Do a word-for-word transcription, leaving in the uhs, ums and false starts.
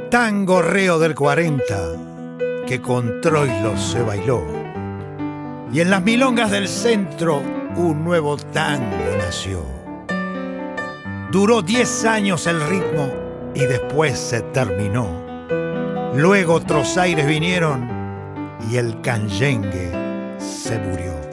Tango reo del cuarenta que con Troilo se bailó. Y en las milongas del centro un nuevo tango nació. Duró diez años el ritmo y después se terminó. Luego otros aires vinieron y el canyengue se murió.